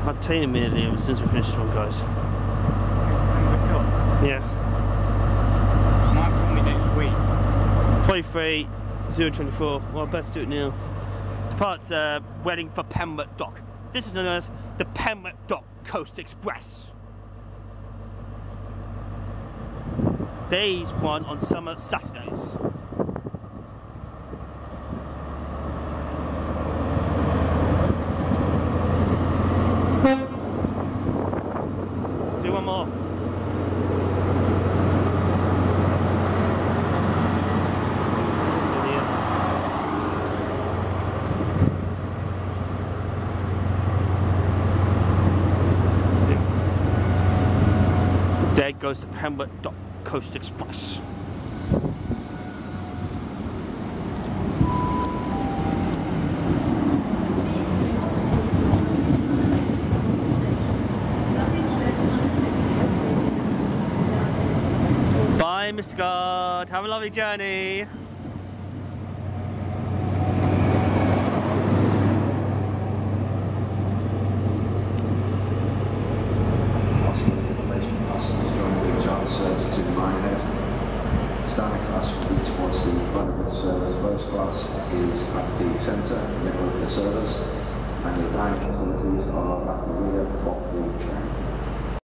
I'll tell you immediately as soon as we finish this one, guys. Yeah. Might call me next week. 43 024. Well, best do it now. Departs waiting for Pembroke Dock. This is known as the Pembroke Coast Express. Days run on summer Saturdays. Do one more. There goes the Pembroke Coast Express. Bye, Mr. God. Have a lovely journey. Standard class will be towards the front of the servers. First class is at the centre, middle of the servers, and your dining facilities are at the rear of the train.